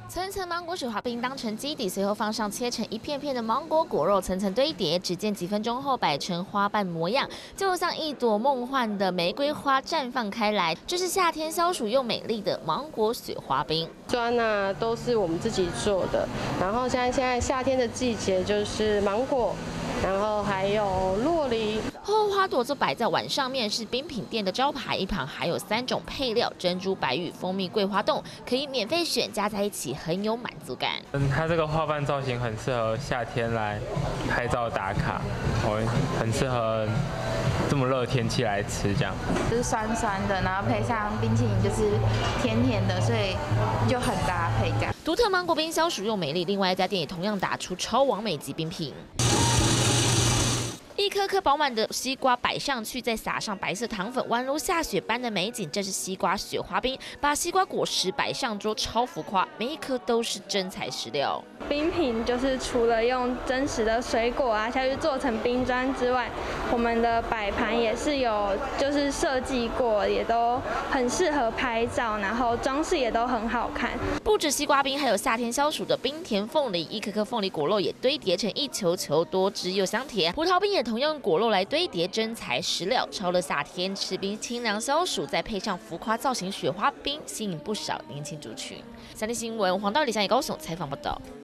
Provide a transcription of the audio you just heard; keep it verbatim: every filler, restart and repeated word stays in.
层层芒果雪花冰当成基底，随后放上切成一片片的芒果果肉，层层堆叠，只见几分钟后摆成花瓣模样，就像一朵梦幻的玫瑰花绽放开来。这是夏天消暑又美丽的芒果雪花冰。 砖啊都是我们自己做的，然后像现在夏天的季节就是芒果。 然后还有洛梨， 厚厚花朵就摆在碗上面，是冰品店的招牌。一旁还有三种配料：珍珠白玉、蜂蜜桂花冻，可以免费选，加在一起很有满足感。 嗯，它这个花瓣造型很适合夏天来拍照打卡，哦，很适合这么热天气来吃，这样。 就是酸酸的，然后配上冰淇淋就是甜甜的，所以就很搭配这样。 独特芒果冰消暑又美丽，另外一家店也同样打出超完美级冰品。 一颗颗饱满的西瓜摆上去，再撒上白色糖粉，宛如下雪般的美景。这是西瓜雪花冰，把西瓜果实摆上桌，超浮夸，每一颗都是真材实料。 冰品就是除了用真实的水果啊下去做成冰砖之外，我们的摆盘也是有就是设计过，也都很适合拍照，然后装饰也都很好看。 不止西瓜冰，还有夏天消暑的冰甜凤梨，一颗颗凤梨果肉也堆叠成一球球，多汁又香甜。葡萄冰也同样用果肉来堆叠，真材实料。超热夏天吃冰清凉消暑，再配上浮夸造型雪花冰，吸引不少年轻族群。三立新闻黄道理想也高雄采访报道。